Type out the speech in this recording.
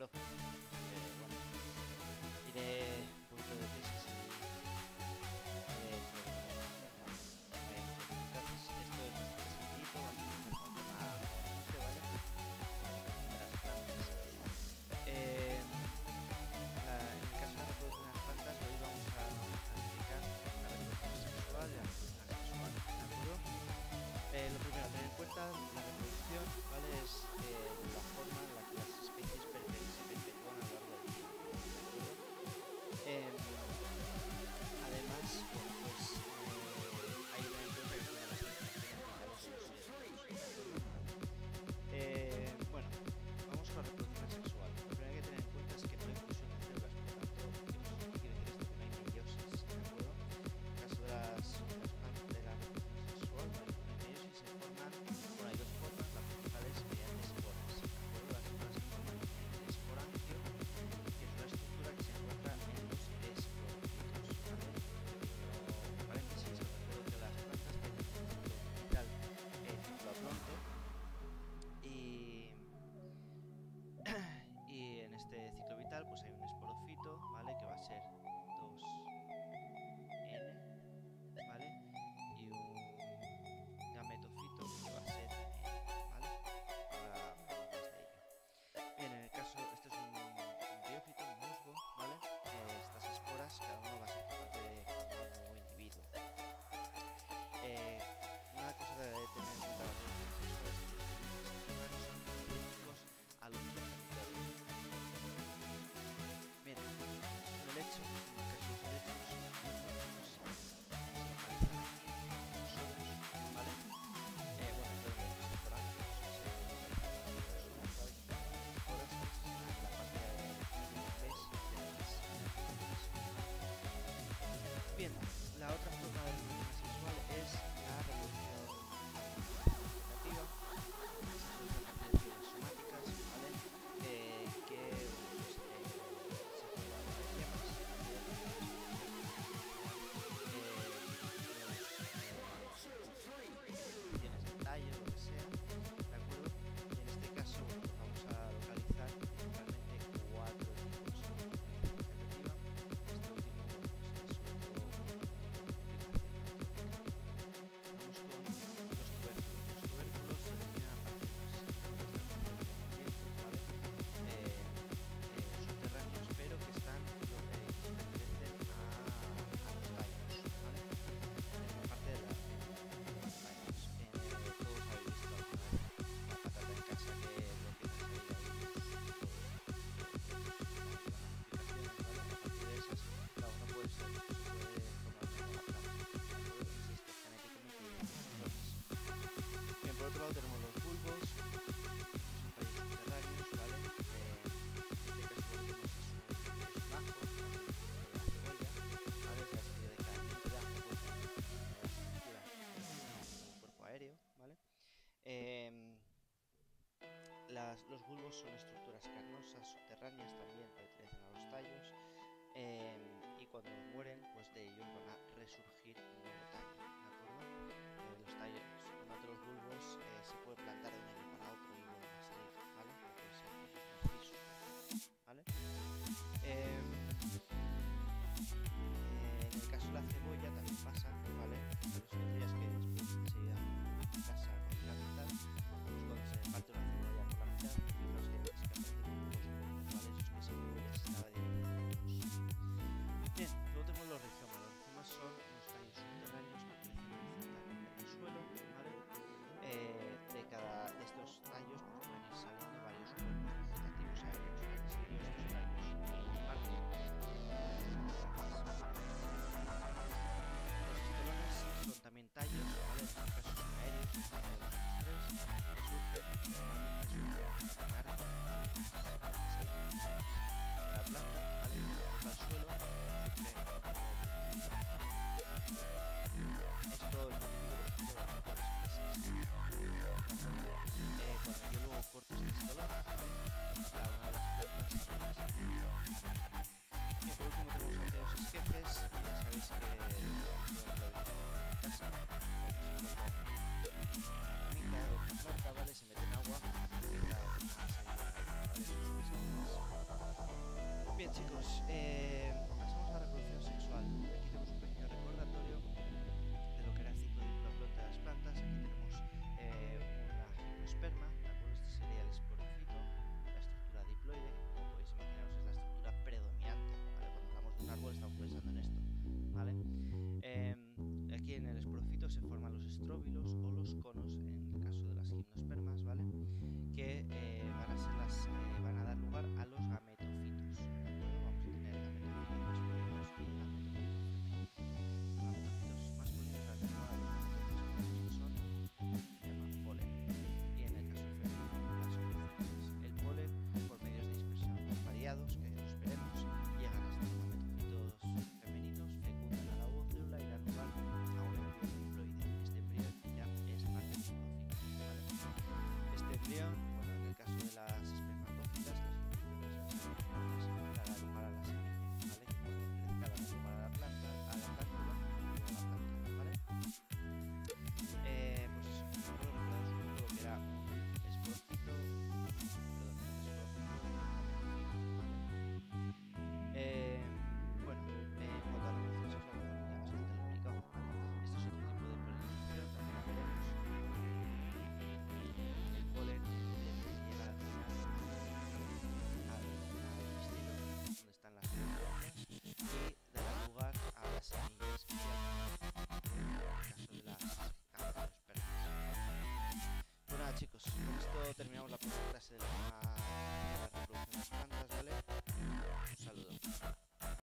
Bueno, iré un poquito de prisa si entonces esto es bastante sencillito, vamos a empezar con el tema 15, ¿vale? De las plantas. En el caso de la reproducción de las plantas, hoy vamos a explicar la reproducción sexual y la reproducción asexual, ¿de acuerdo? Lo primero, tener en cuenta la reproducción, ¿vale? Es la forma en la que las especies se perpetúan a lo largo del tiempo, ¿de acuerdo? Además, bueno, pues hay que tener en cuenta que es una de las funciones fundamentales de los seres vivos, ¿de acuerdo? Bueno, vamos con la reproducción asexual. Lo primero que hay que tener en cuenta es que no hay fusión de células, por tanto, ¿qué quiere decir esto? Que no hay meiosis, ¿de acuerdo? En el caso de la reproducción sexual, no hay meiosis, se forman, bueno, hay dos formas, la principal es mediante esporas, ¿de acuerdo? Las esporas se forman en el esporancio, que es una estructura que se encuentra en los esporocitos, ¿vale? Entre paréntesis, os recuerdo que las plantas tienen un ciclo vital cicloplonto y y en este ciclo vital pues hay un esporofito, ¿vale? Que va a ser 2N, ¿vale? Y un gametofito que va a ser N, ¿vale? Ahora hablamos más de ello. Bien, en el caso, este es un biófito, un musgo, ¿vale? Estas esporas, cada uno va a ser capaz de formar un nuevo individuo. Una cosa de tener en cuenta la reproducción sexual es que los fenómenos que se forman son idénticos a los progenitores. Bien, un helecho, en el caso de los helechos, se localizan aquí en los ojos, ¿vale? Bueno, perdón, los esporangios se localizan aquí en los ojos, ¿vale? Que tienen unas esporas en la parte media de las Bien, la otra forma de reproducción asexual es la reproducción vegetativa, que se produce a partir de fibras somáticas, ¿vale? Que bueno, pues se forman unas yemas, ¿de acuerdo? Las yemas pues son las que conforman las secciones del tallo, lo que sea, ¿de acuerdo? Y en este caso, bueno, pues vamos a localizar principalmente cuatro tipos de reproducción vegetativa. Este último, bueno, pues es sobre todo de aplicación antrópica. Vamos con los tubérculos. Los tubérculos se originan a partir de las células del medio ambiente, ¿vale? Subterráneos, pero que están que pertenecen a los tallos, ¿vale? Forman parte de los tallos. Todos habéis visto alguna vez la patata en casa, que lo que pasa ahí hay van aplicaciones, ¿vale? A partir de esas, cada uno puede ser, se puede formar una nueva planta, ¿de acuerdo? Existe genéticamente idéntico a lo mismo. Bien, por otro lado tenemos los bulbos, que son tallos subterráneos, ¿vale? En este caso lo que tenemos es un ajo, ¿vale? La cebolla, ¿vale? Se ha salido de cada diente de ajo, pues hay una estructura como un cuerpo aéreo, ¿vale? Em, los bulbos son estructuras carnosas, subterráneas, también pertenecen a los tallos, y cuando mueren, pues de ellos van a resurgir un nuevo tallo, ¿de acuerdo? Los tallos, normalmente los bulbos se pueden plantar de un año para otro y vuelven a salir, ¿vale? Como puede ser pues, los narcisos, por ejemplo, ¿vale? En el caso de la cebolla también pasa, ¿vale? Hay cebollas que después enseguida en casa con la mitad, pues cuando se parte una cebolla por la mitad, fijaos que aparecen como dos bulbos, ¿vale? Eso es que esa cebolla se estaba dividiendo en dos. Bien, luego tenemos los rizomas. Los rizomas son unos tallos subterráneos que crecen horizontalmente en el suelo, ¿vale? se forman los estróbilos o los